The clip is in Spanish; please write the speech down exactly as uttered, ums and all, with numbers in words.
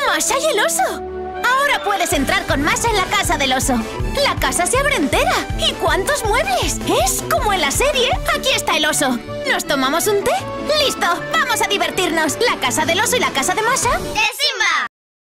¡Masha y el oso! Ahora puedes entrar con Masha en la casa del oso. La casa se abre entera. ¿Y cuántos muebles? Es como en la serie. Aquí está el oso. ¿Nos tomamos un té? ¡Listo! ¡Vamos a divertirnos! ¿La casa del oso y la casa de Masha? ¡Que sí!